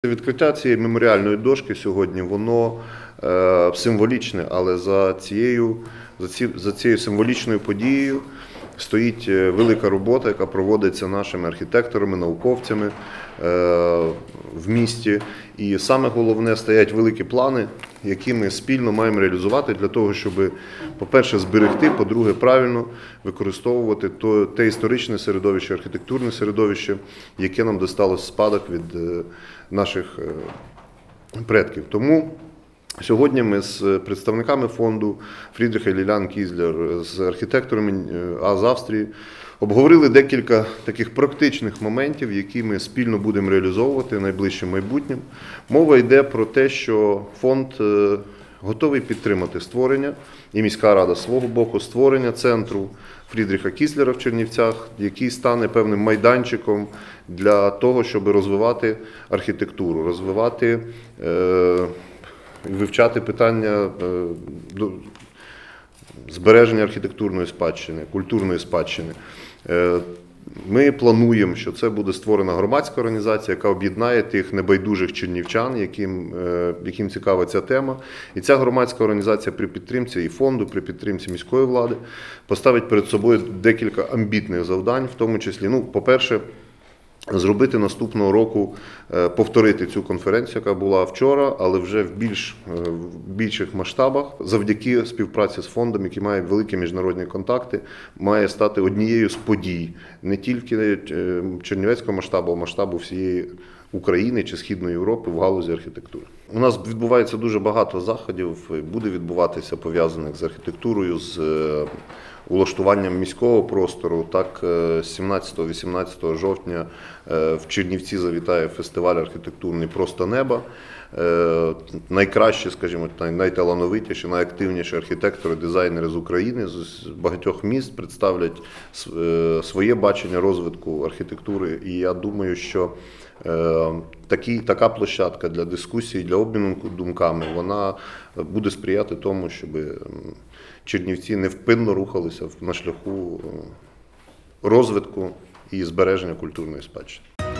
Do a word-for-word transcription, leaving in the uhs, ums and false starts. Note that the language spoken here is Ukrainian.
Відкриття цієї меморіальної дошки сьогодні, воно е, символічне, але за цією, за, ці, за цією символічною подією стоїть велика робота, яка проводиться нашими архітекторами, науковцями е, в місті. І саме головне, стоять великі плани, які ми спільно маємо реалізувати для того, щоб, по-перше, зберегти, по-друге, правильно використовувати то, те історичне середовище, архітектурне середовище, яке нам досталось в спадок від е, наших предків. Тому сьогодні ми з представниками фонду Фрідріха і Ліліан Кізлер, з архітекторами з Австрії обговорили декілька таких практичних моментів, які ми спільно будемо реалізовувати в найближчим майбутнім. Мова йде про те, що фонд готовий підтримати створення, і міська рада з свого боку, створення центру Фрідріха Кізлера в Чернівцях, який стане певним майданчиком для того, щоб розвивати архітектуру, розвивати, е, вивчати питання е, збереження архітектурної спадщини, культурної спадщини. Е, Ми плануємо, що це буде створена громадська організація, яка об'єднає тих небайдужих чернівчан, яким, яким цікава ця тема. І ця громадська організація при підтримці і фонду, при підтримці міської влади поставить перед собою декілька амбітних завдань, в тому числі, ну, по-перше, зробити наступного року, повторити цю конференцію, яка була вчора, але вже в більш в більших масштабах, завдяки співпраці з фондом, який має великі міжнародні контакти, має стати однією з подій не тільки чернівецького масштабу, а масштабу всієї України чи Східної Європи в галузі архітектури. У нас відбувається дуже багато заходів, буде відбуватися пов'язаних з архітектурою, з улаштуванням міського простору. Так, сімнадцятого-вісімнадцятого жовтня в Чернівці завітає фестиваль архітектурний «Просто небо». Найкращі, скажімо, найталановитіші, найактивніші архітектори, дизайнери з України, з багатьох міст представлять своє бачення розвитку архітектури. І я думаю, що такі, така площадка для дискусії, для обміну думками, вона буде сприяти тому, щоб Чернівці невпинно рухалися на шляху розвитку і збереження культурної спадщини.